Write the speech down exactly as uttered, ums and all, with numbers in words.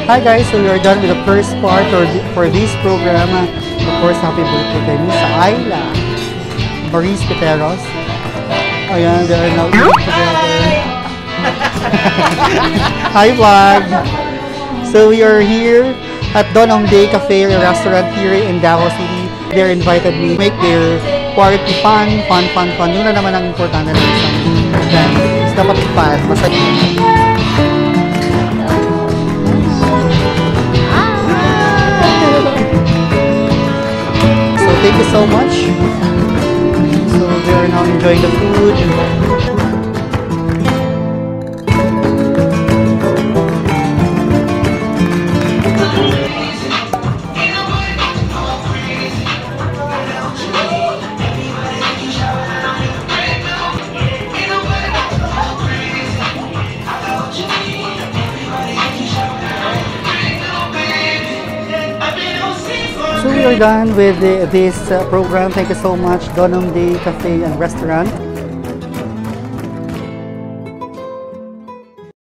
Hi guys, so we are done with the first part or for this program. Of course, happy birthday kay Miss Aila, Maurice Peteros. Ayan, they are now eating together. Hi vlog! So we are here at Donong Day Cafe restaurant here in Davao City. They invited me to make their party fun, fun, fun, fun. Yun na naman ang importante ng isang event. Is dapat fun, masaya. So thank you so much. So we are now enjoying the food. So we are done with the, this uh, program. Thank you so much, Donong Day Cafe and Restaurant.